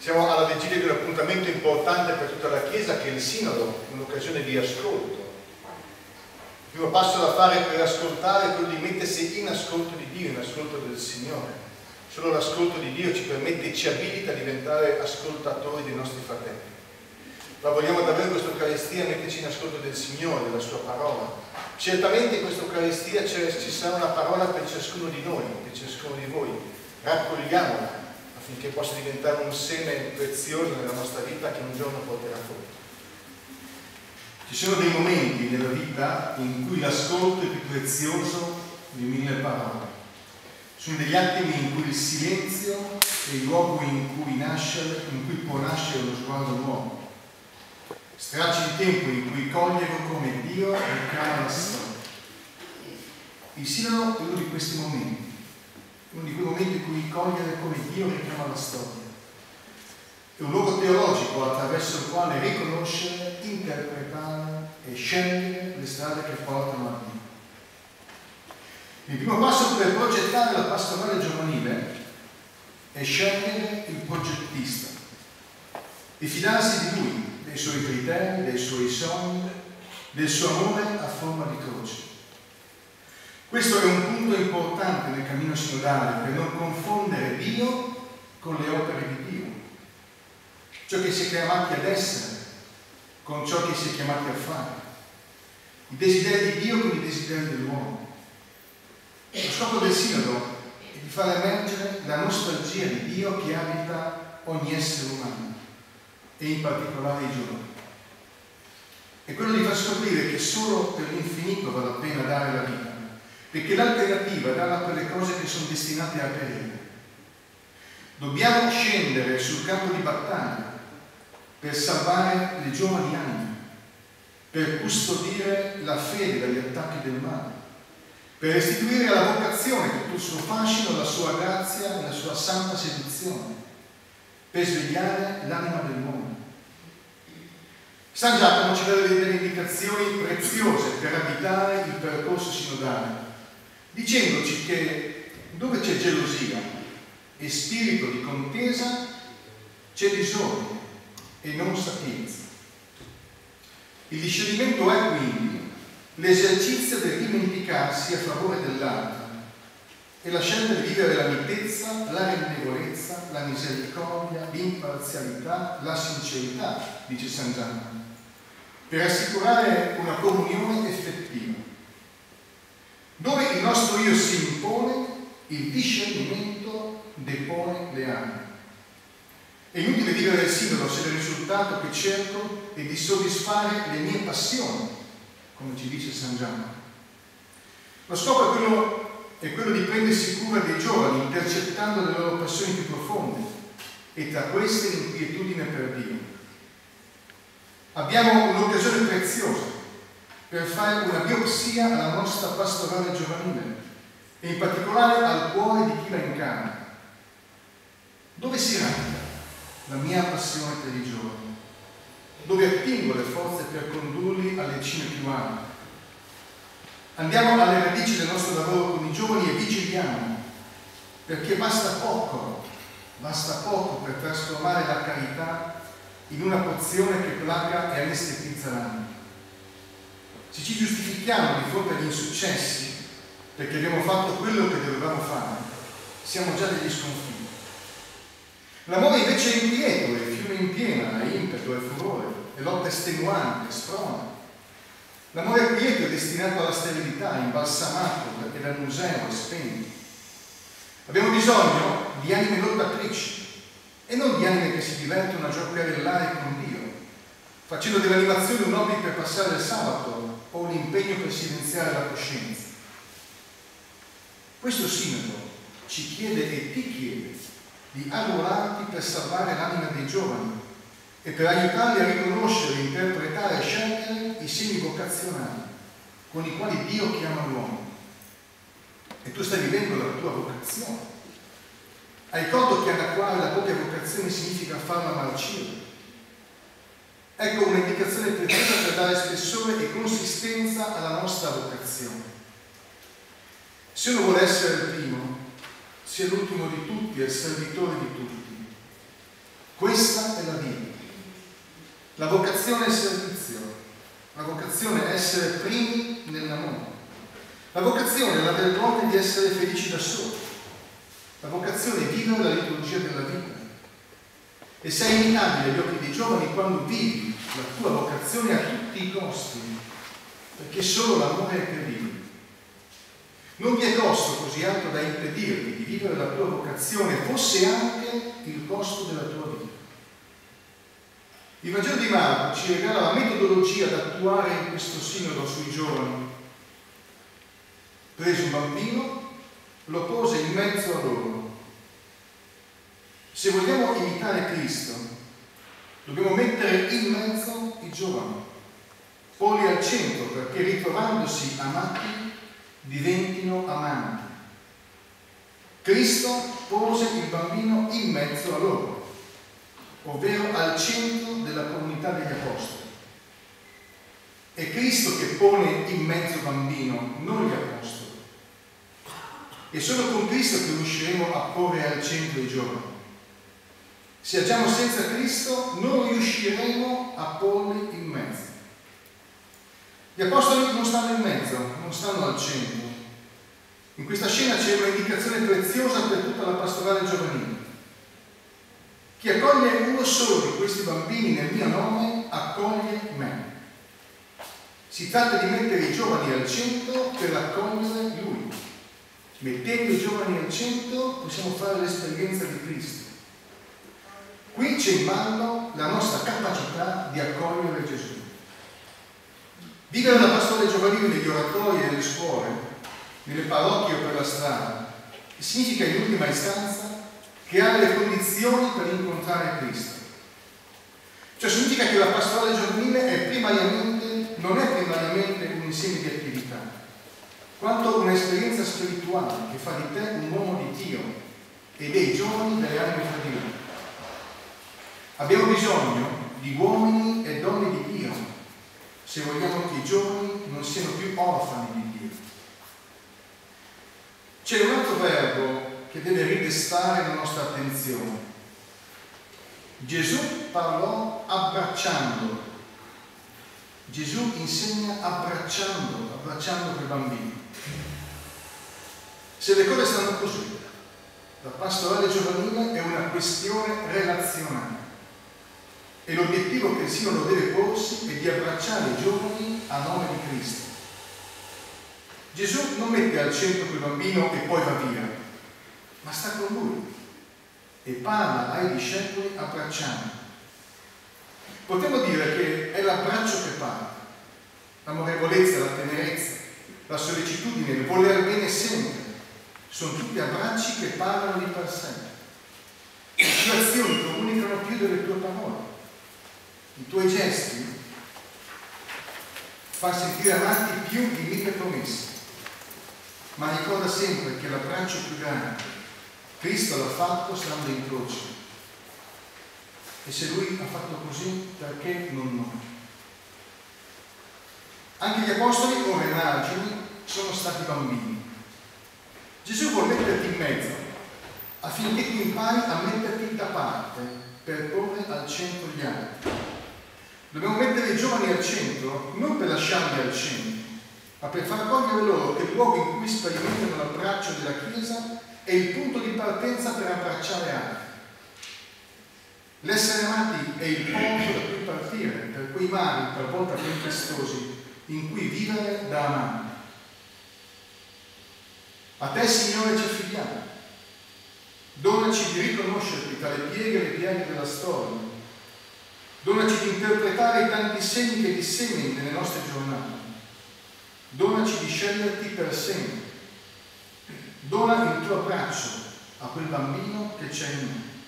Siamo alla vigilia di un appuntamento importante per tutta la Chiesa, che è il Sinodo, un'occasione di ascolto. Il primo passo da fare per ascoltare è quello di mettersi in ascolto di Dio, in ascolto del Signore. Solo l'ascolto di Dio ci permette e ci abilita a diventare ascoltatori dei nostri fratelli. Ma vogliamo davvero questa Eucaristia metterci in ascolto del Signore, della Sua parola. Certamente in questa Eucaristia ci sarà una parola per ciascuno di noi, per ciascuno di voi. Raccogliamola affinché possa diventare un seme prezioso nella nostra vita che un giorno porterà frutto. Ci sono dei momenti nella vita in cui l'ascolto è più prezioso di 1000 parole. Sono degli attimi in cui il silenzio è il luogo in cui può nascere lo sguardo nuovo. Stracci di tempo in cui cogliere come Dio reclama la storia. Il Sinodo è uno di questi momenti, uno di quei momenti in cui cogliere come Dio reclama la storia. È un luogo teologico attraverso il quale riconoscere, interpretare e scegliere le strade che portano a Dio. Il primo passo per progettare la pastorale giovanile è scegliere il progettista e fidarsi di lui, dei suoi criteri, dei suoi sogni, del suo amore a forma di croce. Questo è un punto importante nel cammino sinodale, per non confondere Dio con le opere di Dio. Ciò che si è chiamati ad essere con ciò che si è chiamati a fare. I desideri di Dio con i desideri dell'uomo. Lo scopo del Sinodo è di far emergere la nostalgia di Dio che abita ogni essere umano e in particolare i giovani. È quello di far scoprire che solo per l'infinito vale la pena dare la vita, perché l'alternativa è darla per le cose che sono destinate a perire. Dobbiamo scendere sul campo di battaglia per salvare le giovani anime, per custodire la fede dagli attacchi del male, per restituire alla vocazione tutto il suo fascino, la sua grazia e la sua santa seduzione, per svegliare l'anima del mondo. San Giacomo ci dà delle indicazioni preziose per abitare il percorso sinodale, dicendoci che dove c'è gelosia e spirito di contesa c'è disordine e non sapienza. Il discernimento è quindi l'esercizio del dimenticarsi a favore dell'altro e la scelta di vivere la mitezza, la rendevolezza, la misericordia, l'imparzialità, la sincerità, dice San Giacomo, per assicurare una comunione effettiva. Dove il nostro io si impone, il discernimento depone le anime. È inutile vivere il Sinodo se il risultato che cerco è di soddisfare le mie passioni, come ci dice San Giacomo. Lo scopo è quello di prendersi cura dei giovani, intercettando le loro passioni più profonde, e tra queste l'inquietudine per Dio. Abbiamo un'occasione preziosa per fare una biopsia alla nostra pastorale giovanile e in particolare al cuore di chi la incarna. Dove si radica la mia passione per i giovani? Dove attingo le forze per condurli alle cime più alte? Andiamo alle radici del nostro lavoro con i giovani e vigiliamo, perché basta poco per trasformare la carità in una pozione che placa e anestetizza l'anima. Se ci giustifichiamo di fronte agli insuccessi perché abbiamo fatto quello che dovevamo fare, siamo già degli sconfitti. L'amore invece è inquieto, è fiume in piena, è impeto, è furore, è lotta estenuante, sprona. L'amore quieto è destinato alla sterilità, imbalsamato e dal museo è spento. Abbiamo bisogno di anime lottatrici e non di anime che si divertono a giocherellare con Dio, facendo dell'animazione un hobby per passare il sabato o un impegno per silenziare la coscienza. Questo Sinodo ci chiede e ti chiede di arruolarti per salvare l'anima dei giovani e per aiutarli a riconoscere, interpretare e scegliere i segni vocazionali con i quali Dio chiama l'uomo. E tu stai vivendo la tua vocazione. Hai conto che annacquare la propria vocazione significa farla marcire? Ecco un'indicazione preziosa per dare spessore e consistenza alla nostra vocazione. Se uno vuole essere il primo, sia l'ultimo di tutti e il servitore di tutti. Questa è la vita. La vocazione è servizio, la vocazione è essere primi nell'amore. La vocazione è la vergogna di essere felici da soli. La vocazione è vivere la liturgia della vita. E sei imitabile agli occhi dei giovani quando vivi la tua vocazione a tutti i costi, perché solo l'amore è che vivi. Non vi è costo così alto da impedirti di vivere la tua vocazione, fosse anche il costo della tua vita. Il Vangelo di Marco ci regala la metodologia da attuare in questo sinodo sui giovani. Prese un bambino, lo pose in mezzo a loro. Se vogliamo imitare Cristo, dobbiamo mettere in mezzo i giovani, porli al centro perché ritrovandosi amati diventino amanti. Cristo pose il bambino in mezzo a loro, ovvero al centro della comunità degli apostoli. È Cristo che pone in mezzo il bambino, non gli apostoli. È solo con Cristo che riusciremo a porre al centro i giovani. Se agiamo senza Cristo non riusciremo a porli in mezzo. Gli apostoli non stanno in mezzo, non stanno al centro. In questa scena c'è un'indicazione preziosa per tutta la pastorale giovanile. Chi accoglie uno solo di questi bambini nel mio nome, accoglie me. Si tratta di mettere i giovani al centro per accogliere Lui. Mettendo i giovani al centro possiamo fare l'esperienza di Cristo. Qui c'è in ballo la nostra capacità di accogliere Gesù. Vivere la pastoral giovanile negli oratori e nelle scuole, nelle parrocchie o per la strada, significa in ultima istanza creare le condizioni per incontrare Cristo. Cioè significa che la pastorale giovanile non è primariamente un insieme di attività, quanto un'esperienza spirituale che fa di te un uomo di Dio e dei giovani delle anime fra di noi. Abbiamo bisogno di uomini e donne di Dio se vogliamo che i giovani non siano più orfani di Dio. C'è un altro verbo che deve ridestare la nostra attenzione. Gesù parlò abbracciando. Gesù insegna abbracciando quel bambino. Se le cose stanno così, la pastorale giovanile è una questione relazionale e l'obiettivo che il sinodo deve porsi è di abbracciare i giovani a nome di Cristo. Gesù non mette al centro quel bambino e poi va via, ma sta con lui e parla ai discepoli abbracciando. Potremmo dire che è l'abbraccio che parte, l'amorevolezza, la tenerezza, la sollecitudine, il voler bene sempre, sono tutti abbracci che parlano di per sé. Le tue azioni comunicano più delle tue parole, i tuoi gesti fanno sentire amanti più di 1000 promesse, ma ricorda sempre che l'abbraccio più grande Cristo l'ha fatto stando in croce. E se Lui ha fatto così, perché non noi? Anche gli apostoli, ora emargini, sono stati bambini. Gesù vuole metterti in mezzo affinché tu impari a metterti da parte per porre al centro gli altri. Dobbiamo mettere i giovani al centro non per lasciarli al centro, ma per far cogliere loro che il luogo in cui sperimentano l'abbraccio della Chiesa è il punto di partenza per abbracciare altri. L'essere amati è il ponte da cui partire per quei mari talvolta tempestosi in cui vivere da amanti. A te, Signore, ci affidiamo. Donaci di riconoscerti tra le pieghe e le piaghe della storia. Donaci di interpretare i tanti segni che dissegni nelle nostre giornate. Donaci di sceglierti per sempre. Dona il tuo abbraccio a quel bambino che c'è in noi.